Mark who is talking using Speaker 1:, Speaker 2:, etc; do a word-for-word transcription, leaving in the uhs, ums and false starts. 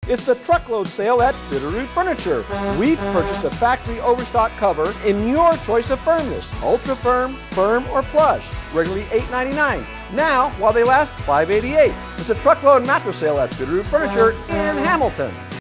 Speaker 1: It's the truckload sale at Bitterroot Furniture. We've purchased a factory overstock cover in your choice of firmness, ultra firm, firm, or plush, regularly eight ninety-nine. Now, while they last, five eighty-eight. It's a truckload mattress sale at Bitterroot Furniture in Hamilton.